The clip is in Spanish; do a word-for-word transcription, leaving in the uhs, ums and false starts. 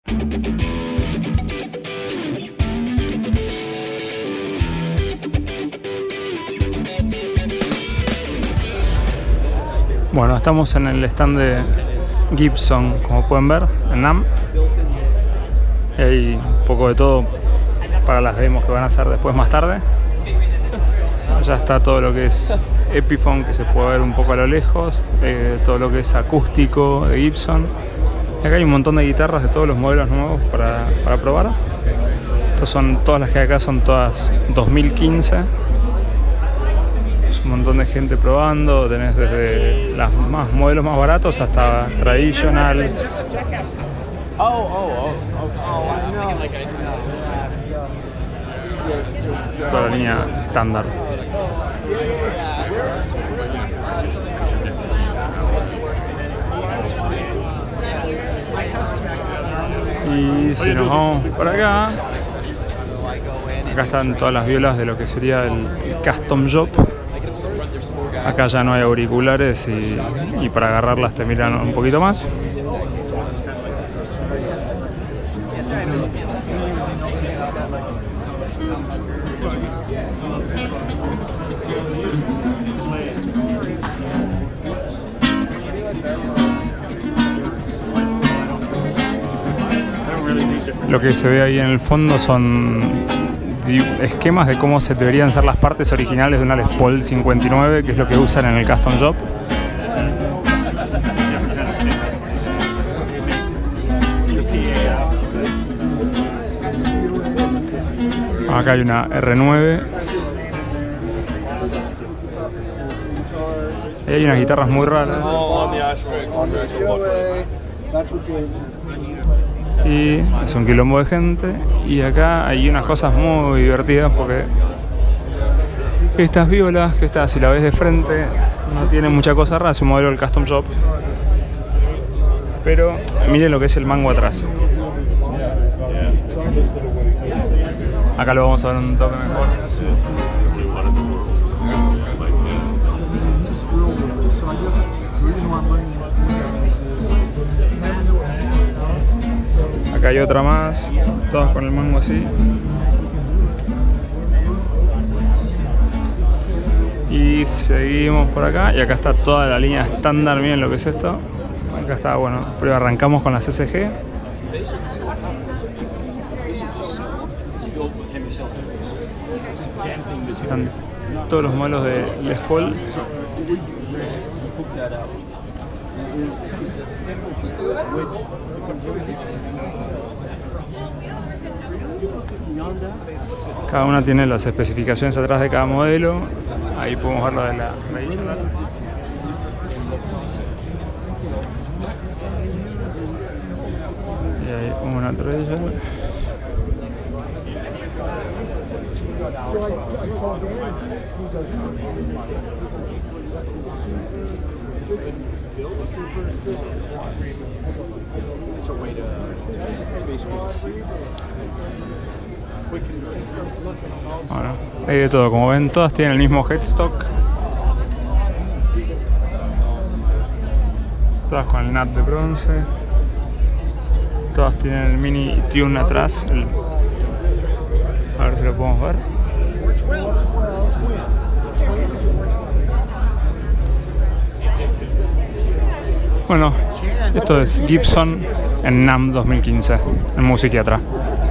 Bueno, estamos en el stand de Gibson, como pueden ver, en NAMM. Y hay un poco de todo para las demos que van a hacer después más tarde. Allá está todo lo que es Epiphone, que se puede ver un poco a lo lejos, eh, todo lo que es acústico de Gibson. Y acá hay un montón de guitarras de todos los modelos nuevos para, para probar. Estas son todas las que hay acá, son todas dos mil quince. Es un montón de gente probando, tenés desde los más modelos más baratos hasta traditionals. Oh, oh, oh, oh, Toda la línea estándar. Y si nos vamos por acá, acá están todas las violas de lo que sería el Custom Shop. Acá ya no hay auriculares y, y para agarrarlas te miran un poquito más. Lo que se ve ahí en el fondo son esquemas de cómo se deberían ser las partes originales de una Les Paul cincuenta y nueve, que es lo que usan en el Custom Shop. Acá hay una R nueve. Y hay unas guitarras muy raras. Y es un quilombo de gente. Y acá hay unas cosas muy divertidas porque estas violas, que estas si la ves de frente no tienen mucha cosa rara, es un modelo del Custom Shop. Pero miren lo que es el mango atrás. Acá lo vamos a ver un toque mejor. Acá hay otra más, todas con el mango así. Y seguimos por acá, y acá está toda la línea estándar. Miren lo que es esto. Acá está, bueno, pero arrancamos con las S G. Están todos los modelos de Les Paul. Cada una tiene las especificaciones atrás de cada modelo. Ahí podemos ver lo de la tradicional. Y ahí una tradicional. Bueno, hay de todo, como ven, todas tienen el mismo headstock. Todas con el nut de bronce. Todas tienen el mini tune atrás. El... A ver si lo podemos ver. Bueno, esto es Gibson en NAMM dos mil quince, en Musiquiatra.